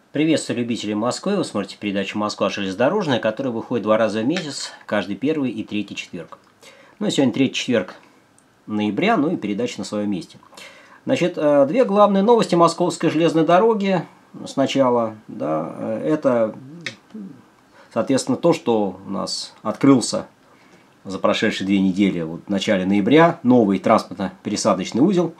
Приветствую любителей Москвы. Вы смотрите передачу «Москва железнодорожная», которая выходит 2 раза в месяц, каждый первый и третий четверг. Ну, сегодня третий четверг ноября, ну и передача на своем месте. Значит, две главные новости Московской железной дороги сначала. Да, это, соответственно, то, что у нас открылся за прошедшие 2 недели, вот, в начале ноября, новый транспортно-пересадочный узел.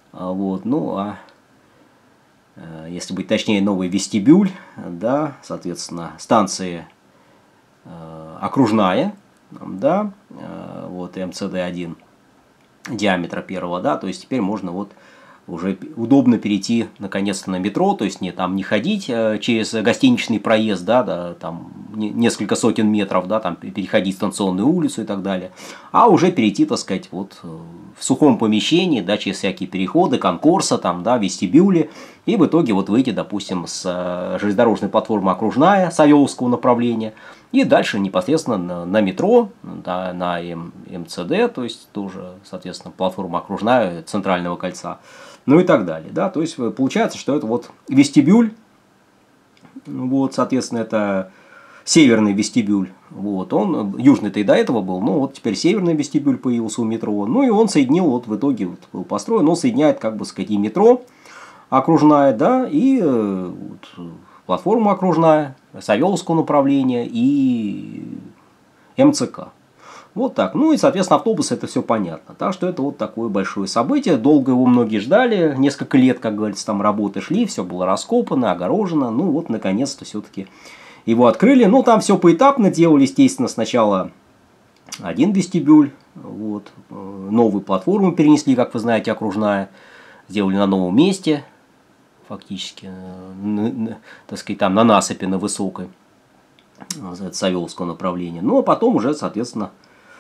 Если быть точнее, новый вестибюль, да, соответственно, станции окружная, да, вот МЦД-1 диаметра первого, да, то есть теперь можно вот уже удобно перейти наконец-то на метро, то есть не ходить через гостиничный проезд, да, там несколько сотен метров, да, там переходить станционную улицу и так далее, а уже перейти, так сказать, вот в сухом помещении, да, через всякие переходы, конкурса, там, да, вестибюли, и в итоге вот выйти, допустим, с железнодорожной платформы окружная Савеловского направления, и дальше непосредственно на метро, да, на МЦД, то есть тоже, соответственно, платформа окружная Центрального кольца, ну и так далее, да, то есть получается, что это вот вестибюль, вот, соответственно, это северный вестибюль, вот, он, южный-то и до этого был, но вот теперь северный вестибюль появился у метро, ну и он соединил, вот в итоге вот был построен, он соединяет, как бы сказать, и метро окружная, да, и вот, платформа окружная, Савеловского направления и МЦК. Вот так. Ну и, соответственно, автобусы, это все понятно. Так что это вот такое большое событие. Долго его многие ждали. Несколько лет, как говорится, там работы шли, все было раскопано, огорожено. Ну вот, наконец-то, все-таки его открыли. Ну, там все поэтапно делали. Естественно, сначала один вестибюль. Вот. Новую платформу перенесли, как вы знаете, окружная. Сделали на новом месте. Фактически, так сказать, там на насыпи, на высокой. Савеловского направления. Ну, а потом уже, соответственно,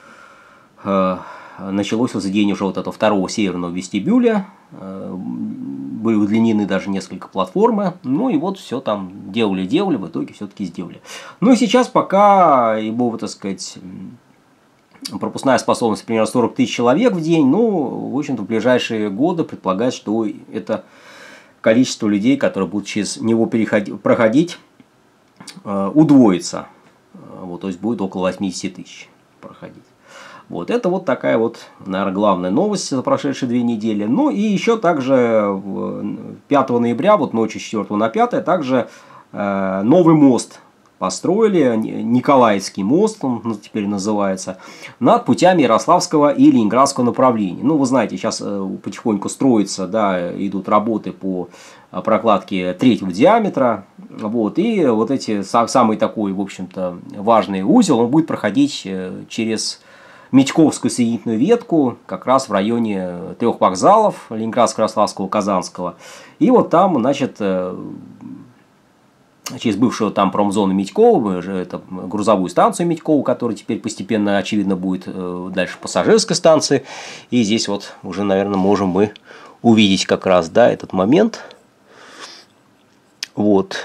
началось возведение уже вот этого второго северного вестибюля, были удлинены даже несколько платформы, ну и вот все там делали, в итоге все-таки сделали. Ну и сейчас пока его, так сказать, пропускная способность примерно 40 тысяч человек в день, ну, в общем-то, в ближайшие годы предполагается, что это количество людей, которые будут через него проходить, удвоится, вот, то есть будет около 80 тысяч проходить. Вот, это вот такая вот, наверное, главная новость за прошедшие 2 недели. Ну и еще также 5 ноября, вот ночью с 4 на 5, также новый мост построили, Николаевский мост, он теперь называется, над путями Ярославского и Ленинградского направлений. Ну, вы знаете, сейчас потихоньку строятся, да, идут работы по прокладке 3-го диаметра, вот, и вот эти, самый такой, в общем-то, важный узел, он будет проходить через Митьковскую соединительную ветку, как раз в районе 3 вокзалов, Ленинградского, Ярославского, Казанского, и вот там, значит, через бывшую там промзону Митькова, это грузовую станцию Митькова, которая теперь постепенно, очевидно, будет дальше пассажирской станции. И здесь вот уже, наверное, можем мы увидеть как раз, да, этот момент. Вот.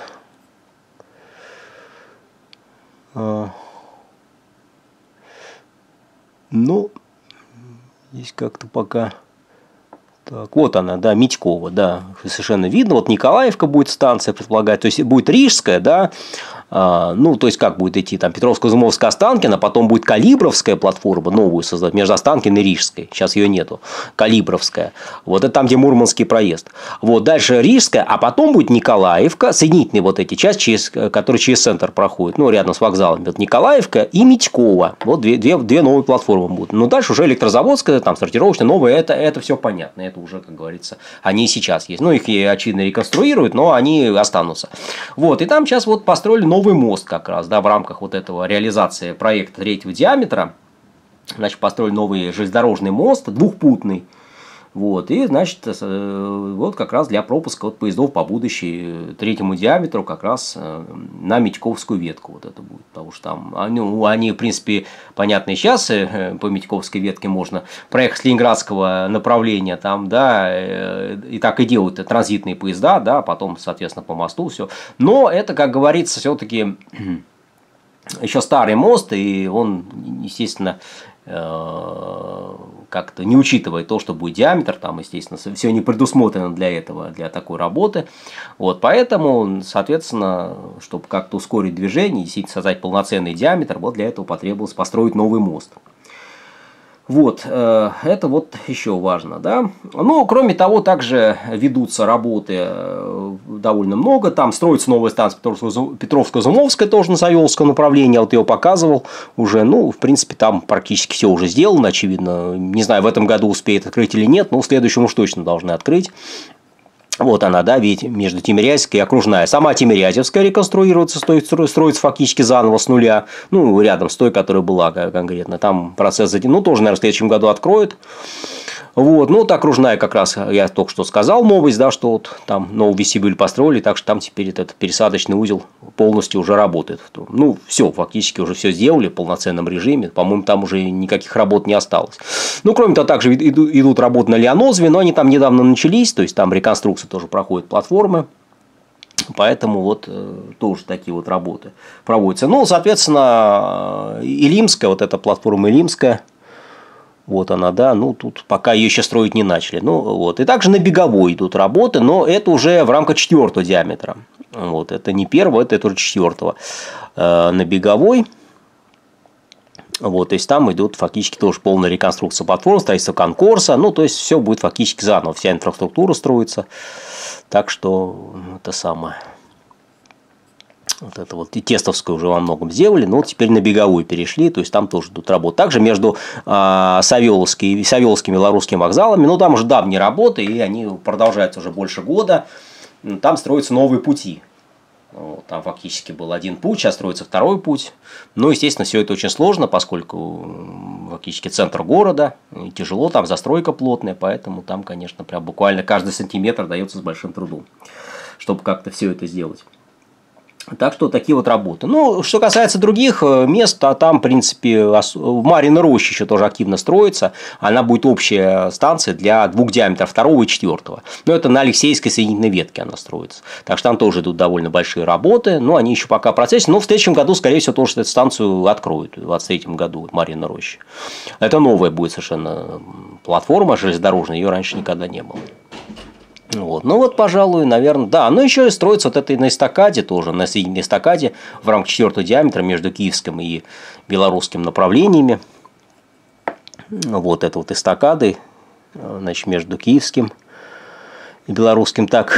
Ну, здесь как-то пока... Так, вот она, да, Митькова, да, совершенно видно. Вот Николаевка будет станция, предполагает, то есть будет Рижская, да, ну, то есть как будет идти там Петровско-Изюмовская, Останкино, потом будет Калибровская платформа, новую создать, между Останкино и Рижской, сейчас ее нету, Калибровская, вот это там, где Мурманский проезд. Вот, дальше Рижская, а потом будет Николаевка, соединительные вот эти части, которые через центр проходят, ну, рядом с вокзалом, вот Николаевка и Митькова, вот две новые платформы будут. Ну, дальше уже Электрозаводская, там, сортировочная, новая, это все понятно, это уже, как говорится, они и сейчас есть. Ну, их, очевидно, реконструируют, но они останутся. Вот, и там сейчас вот построили новый мост как раз, да, в рамках вот этого реализации проекта 3-го диаметра. Значит, построили новый железнодорожный мост, двухпутный. Вот, и, значит, вот как раз для пропуска вот поездов по будущей 3-му диаметру как раз на Митьковскую ветку вот это будет. Потому что там они, в принципе, понятно, и сейчас по Митьковской ветке можно проехать с Ленинградского направления, там, да, и так и делают транзитные поезда, да, потом, соответственно, по мосту все. Но это, как говорится, все-таки еще старый мост, и он, естественно, как-то не учитывая то, что будет диаметр, там, естественно, все не предусмотрено для этого, для такой работы. Вот, поэтому, соответственно, чтобы как-то ускорить движение и действительно создать полноценный диаметр, вот для этого потребовалось построить новый мост. Вот, это вот еще важно, да. Ну, кроме того, также ведутся работы довольно много. Там строится новая станция Петровско-Изюмовская, тоже на Савеловском направлении. Я вот ее показывал уже. Ну, в принципе, там практически все уже сделано, очевидно. Не знаю, в этом году успеет открыть или нет, но в следующем уж точно должны открыть. Вот она, да, ведь между Тимирязевской и Окружная. Сама Тимирязевская реконструируется, строится фактически заново с нуля. Ну, рядом с той, которая была конкретно. Там процесс, ну, тоже, наверное, в следующем году откроют. Вот, ну, вот Окружная как раз, я только что сказал новость, да, что вот там новый вестибюль построили, так что там теперь этот пересадочный узел полностью уже работает. Ну, все, фактически уже все сделали в полноценном режиме, по-моему, там уже никаких работ не осталось. Ну, кроме того, также идут работы на Лианозве, но они там недавно начались, то есть там реконструкция тоже проходит платформы. Поэтому вот тоже такие вот работы проводятся. Ну, соответственно, Илимская, вот эта платформа Илимская, вот она, да, ну тут пока ее еще строить не начали. Ну, вот. И также на Беговой идут работы, но это уже в рамках 4-го диаметра. Вот. Это не 1-го, это уже 4-го. На Беговой. Вот, то есть там идут фактически тоже полная реконструкция платформ, строительство конкурса. Ну, то есть все будет фактически заново, вся инфраструктура строится. Так что это самое. Вот это вот и Тестовскую уже во многом сделали, но вот теперь на Беговую перешли, то есть там тоже идут работы. Также между Савеловским и Белорусским вокзалами, ну там уже давние работы, и они продолжаются уже больше года. Там строятся новые пути. Вот, там фактически был один путь, сейчас строится второй путь. Ну, естественно, все это очень сложно, поскольку фактически центр города, и тяжело, там застройка плотная, поэтому там, конечно, прям буквально каждый сантиметр дается с большим трудом, чтобы как-то все это сделать. Так что такие вот работы. Ну, что касается других мест, а там, в принципе, в Марьиной Роще еще тоже активно строится. Она будет общая станция для двух диаметров, 2-го и 4-го. Но это на Алексеевской соединительной ветке она строится. Так что там тоже идут довольно большие работы. Но они еще пока в процессе. Но в следующем году, скорее всего, тоже эту станцию откроют. В 2023 году Марьиной Роще. Это новая будет совершенно платформа железнодорожная. Ее раньше никогда не было. Вот. Ну вот, пожалуй, наверное, да. Ну еще и строится вот это на эстакаде тоже, на соединительной эстакаде в рамках 4-го диаметра между киевским и белорусским направлениями. Вот это вот эстакады, значит, между киевским и белорусским. Так,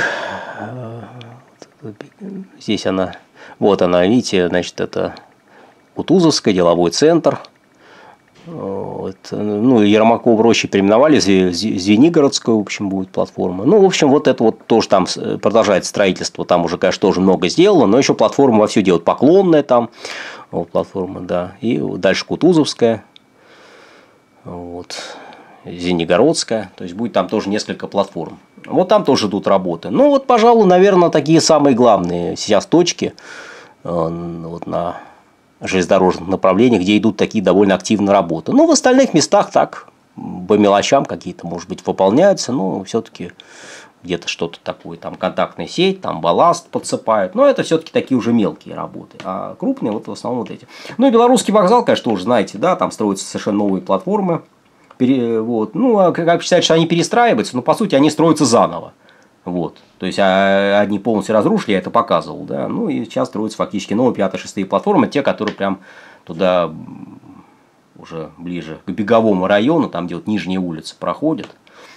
здесь она, вот она, видите, значит, это Кутузовская, деловой центр. Вот. Ну, Ермаков Рощи переименовали, Звенигородская, в общем, будет платформа. Ну, в общем, вот это вот тоже там продолжается строительство, там уже, конечно, тоже много сделано, но еще платформа вовсю делают, Поклонная там, вот платформа, да, и дальше Кутузовская, вот, Звенигородская, то есть будет там тоже несколько платформ. Вот там тоже идут работы. Ну, вот, пожалуй, наверное, такие самые главные сейчас точки вот на железнодорожных направлениях, где идут такие довольно активные работы. Но в остальных местах так, по мелочам какие-то, может быть, выполняются, но все-таки где-то что-то такое, там контактная сеть, там балласт подсыпают, но это все-таки такие уже мелкие работы, а крупные вот в основном вот эти. Ну и Белорусский вокзал, конечно, уже знаете, да, там строятся совершенно новые платформы, вот. Ну, а как считают, что они перестраиваются, но по сути они строятся заново. Вот. То есть одни полностью разрушили, я это показывал, да. Ну и сейчас строятся фактически новые 5-6 платформы, те, которые прям туда уже ближе к Беговому району, там где вот нижние улицы проходят,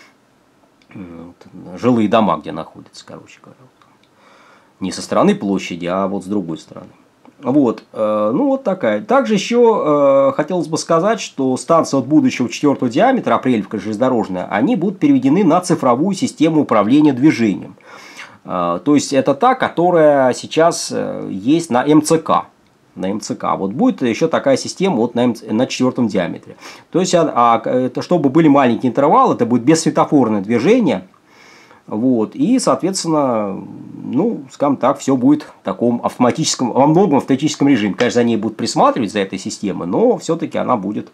жилые дома, где находятся, короче говоря. Не со стороны площади, а вот с другой стороны. Вот, ну вот такая. Также еще хотелось бы сказать, что станции от будущего 4-го диаметра, Апрелевка железнодорожная, они будут переведены на цифровую систему управления движением. То есть это та, которая сейчас есть на МЦК. На МЦК. Вот будет еще такая система вот на 4-м диаметре. То есть, это, чтобы были маленькие интервалы, это будет бессветофорное движение. Вот, и, соответственно, ну, скажем так, все будет в таком автоматическом, во многом автоматическом режиме. Конечно, за ней будут присматривать, за этой системой, но все-таки она будет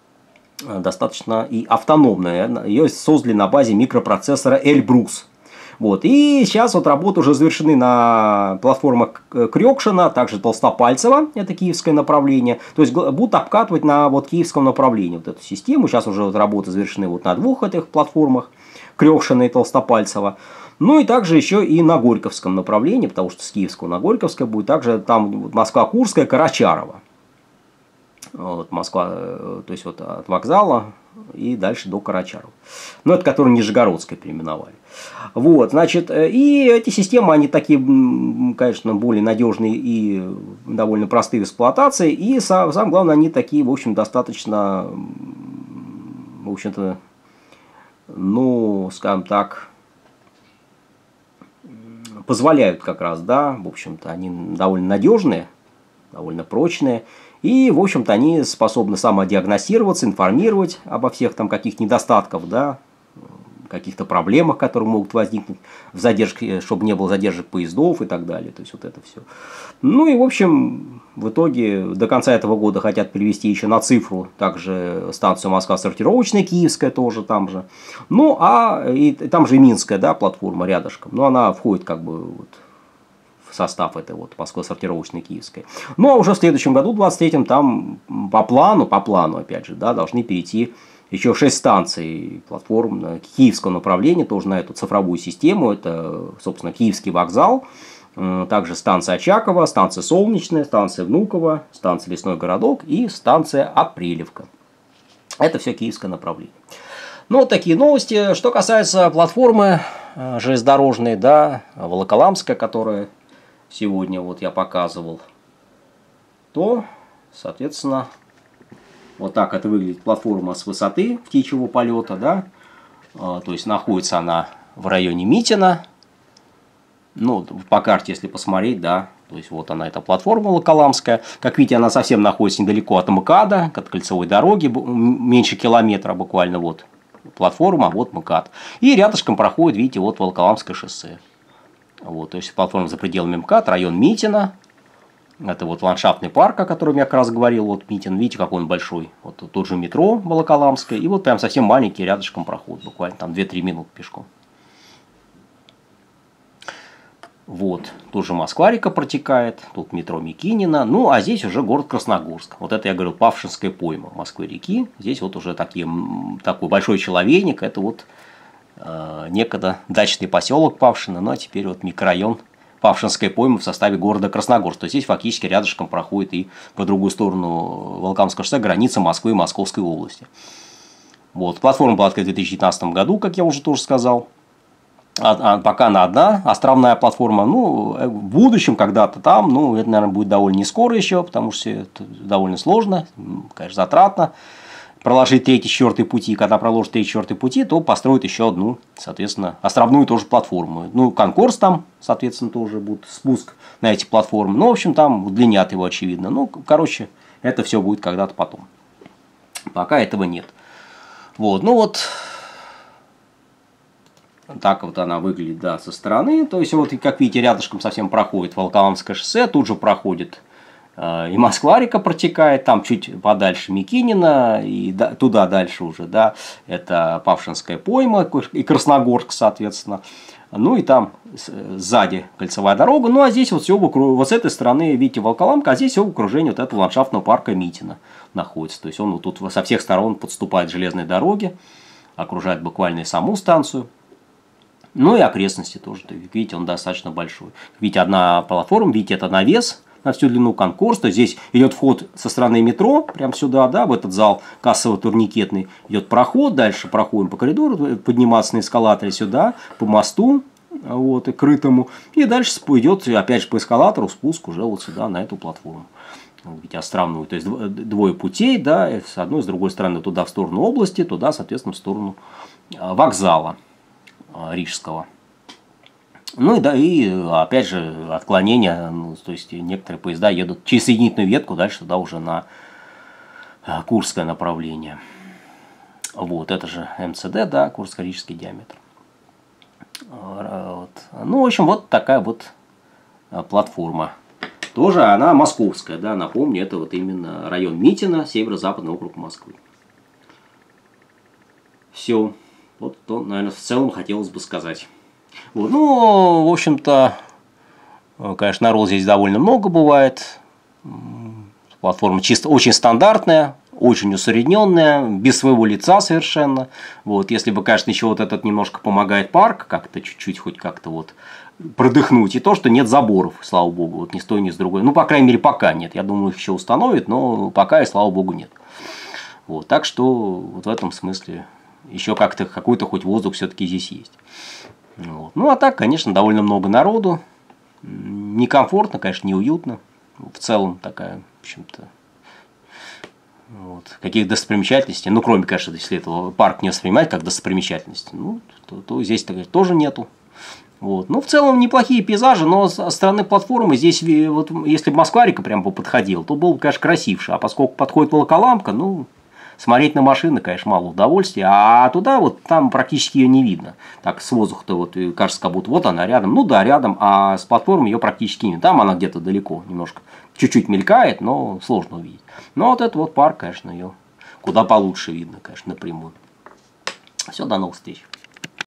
достаточно и автономная. Ее создали на базе микропроцессора Эльбрус. Вот. И сейчас вот работы уже завершены на платформах Крёкшина, также Толстопальцева, это киевское направление. То есть будут обкатывать на вот киевском направлении вот эту систему. Сейчас уже вот работы завершены вот на двух этих платформах, Крёкшина и Толстопальцева. Ну и также еще и на Горьковском направлении, потому что с Киевского на Горьковское будет также там вот Москва-Курская, Карачарово. Вот Москва, то есть вот от вокзала и дальше до Карачарова. Ну, это который Нижегородское переименовали. Вот, значит, и эти системы, они такие, конечно, более надежные и довольно простые в эксплуатации. И самое главное, они такие, в общем, достаточно, в общем-то, ну, скажем так, позволяют как раз, да, в общем-то, они довольно надежные, довольно прочные. И, в общем-то, они способны самодиагностироваться, информировать обо всех там каких недостатках, да, каких-то проблемах, которые могут возникнуть в задержке, чтобы не было задержек поездов и так далее. То есть, вот это все. Ну и, в общем, в итоге до конца этого года хотят перевести еще на цифру также станцию Москва-сортировочная, Киевская тоже там же. Ну, и там же и Минская, да, платформа рядышком. Но она входит как бы вот в состав этой вот Москва-сортировочной Киевской. Ну, а уже в следующем году, в 23-м, там по плану, опять же, да, должны перейти еще 6 станций платформ киевского направления, тоже на эту цифровую систему. Это, собственно, Киевский вокзал, также станция Очаково, станция Солнечная, станция Внуково, станция Лесной городок и станция Апрелевка. Это все киевское направление. Ну, вот такие новости. Что касается платформы железнодорожной, да, Волоколамская, которая сегодня вот я показывал, то, соответственно, вот так это выглядит платформа с высоты птичьего полета, да, то есть находится она в районе Митина, ну, по карте, если посмотреть, да, то есть вот она, эта платформа Волоколамская, как видите, она совсем находится недалеко от МКАДа, от кольцевой дороги, меньше километра буквально, вот платформа, вот МКАД, и рядышком проходит, видите, вот Волоколамское шоссе, вот, то есть платформа за пределами МКАД, район Митина. Это вот ландшафтный парк, о котором я как раз говорил, вот Митин, видите, какой он большой. Вот тут же метро Волоколамское, и вот прям совсем маленький рядышком проход, буквально там 2-3 минуты пешком. Вот, тут же Москва-река протекает, тут метро Микинина, ну а здесь уже город Красногорск. Вот это я говорил, Павшинская пойма Москвы-реки. Здесь вот уже такой большой человейник, это вот некогда дачный поселок Павшино, ну а теперь вот микрорайон Павшинская пойма в составе города Красногорск. То есть здесь фактически рядышком проходит и по другую сторону Волоколамского шоссе граница Москвы и Московской области. Вот. Платформа была открыта в 2019 году, как я уже тоже сказал. Пока она одна, островная платформа. Ну, в будущем когда-то там, ну, это, наверное, будет довольно не скоро еще, потому что это довольно сложно, конечно, затратно. Проложить 3-4 пути, когда проложат 3-4 пути, то построят еще одну, соответственно, островную тоже платформу. Ну, конкурс там, соответственно, тоже будет спуск на эти платформы. Ну, в общем, там удлинят его, очевидно. Ну, короче, это все будет когда-то потом. Пока этого нет. Вот, ну вот, так вот она выглядит, да, со стороны. То есть, вот, как видите, рядышком совсем проходит Волоколамское шоссе, тут же проходит и Москва-река протекает, там чуть подальше Микинина, и туда дальше уже, да, это Павшинская пойма и Красногорск, соответственно. Ну и там сзади кольцевая дорога, ну а здесь вот все вот с этой стороны, видите, Волоколамка, а здесь все в окружении вот этого ландшафтного парка Митина находится. То есть он вот тут со всех сторон подступает к железной дороге, окружает буквально и саму станцию. Ну и окрестности тоже, видите, он достаточно большой. Видите, одна платформа, видите, это навес на всю длину, конкурс, то есть здесь идет вход со стороны метро, прям сюда, да, в этот зал кассово-турникетный, идет проход, дальше проходим по коридору, подниматься на эскалаторе сюда, по мосту, вот, и крытому, и дальше идет, опять же, по эскалатору спуск уже вот сюда, на эту платформу. Видите, островную, то есть двое путей, да, с одной, с другой стороны, туда в сторону области, туда, соответственно, в сторону вокзала рижского. Ну и да, и опять же отклонения, ну, то есть некоторые поезда едут через соединительную ветку, дальше туда уже на Курское направление. Вот, это же МЦД, да, Курско-Рижский диаметр. Вот. Ну, в общем, вот такая вот платформа. Тоже она московская, да, напомню, это вот именно район Митина, северо-западный округ Москвы. Все. Вот то, наверное, в целом хотелось бы сказать. Вот. Ну, в общем-то, конечно, народ здесь довольно много бывает. Платформа чисто очень стандартная, очень усредненная, без своего лица совершенно. Вот. Если бы, конечно, еще вот этот немножко помогает парк, как-то чуть-чуть хоть как-то вот продыхнуть. И то, что нет заборов, слава богу, вот ни с той, ни с другой. Ну, по крайней мере, пока нет. Я думаю, их еще установят, но пока, и слава богу, нет. Вот. Так что вот в этом смысле еще как-то какой-то хоть воздух все-таки здесь есть. Вот. Ну, а так, конечно, довольно много народу. Некомфортно, конечно, неуютно. В целом такая, в общем-то, вот. Каких достопримечательностей, ну, кроме, конечно, если этого парк не воспринимать как достопримечательность, ну, то здесь тоже нету. Вот. Ну, в целом, неплохие пейзажи, но со стороны платформы здесь, вот, если бы Москва-река прям подходила, то было бы, конечно, красивше. А поскольку подходит Волоколамка, ну, смотреть на машины, конечно, мало удовольствия. А туда вот там практически ее не видно. Так, с воздуха-то вот кажется, как будто вот она рядом. Ну да, рядом, а с платформы ее практически нет. Там она где-то далеко, немножко, чуть-чуть мелькает, но сложно увидеть. Но вот этот вот парк, конечно, ее куда получше видно, конечно, напрямую. Все, до новых встреч.